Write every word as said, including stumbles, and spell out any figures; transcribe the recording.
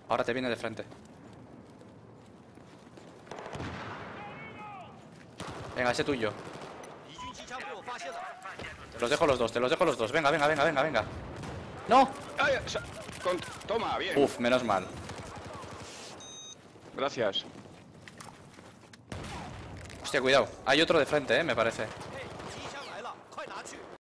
Ahora te viene de frente. Venga, ese tuyo. Te los dejo los dos, te los dejo los dos. Venga, venga, venga, venga, venga. ¡No! Ay, con... Toma, bien. Uf, menos mal. Gracias. Hostia, cuidado. Hay otro de frente, eh, me parece.